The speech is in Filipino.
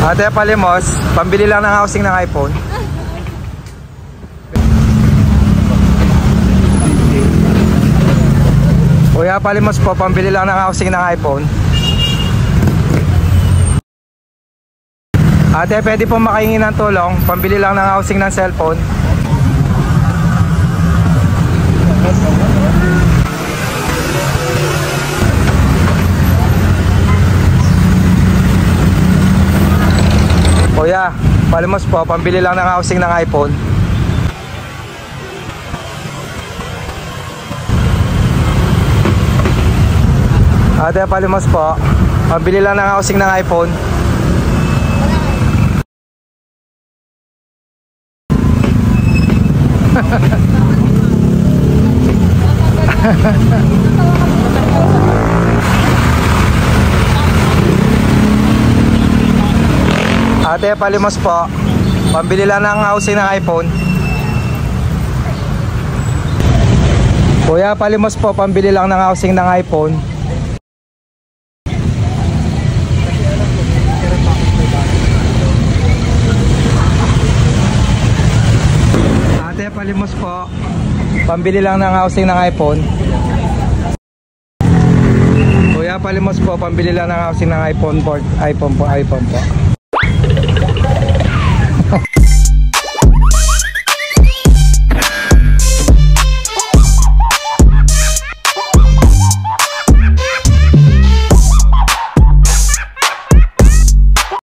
Ate Palimos, pambili lang ng housing ng iPhone. Kuya Palimos po, pambili lang ng housing ng iPhone. Ate, pwede po makahingi ng tulong, pambili lang ng housing ng cellphone. Kuya Palimos po, pambili lang ng housing ng iPhone. Ate Palimos po, pambili lang ng housing ng iPhone. Ate Palimos po, pambili lang ng housing ng iPhone. Kuya Palimos po, pambili lang ng housing ng iPhone. Ate Palimos po, pambili lang ng housing ng iPhone. Kuya Palimos po, pambili lang ng housing ng iPhone po.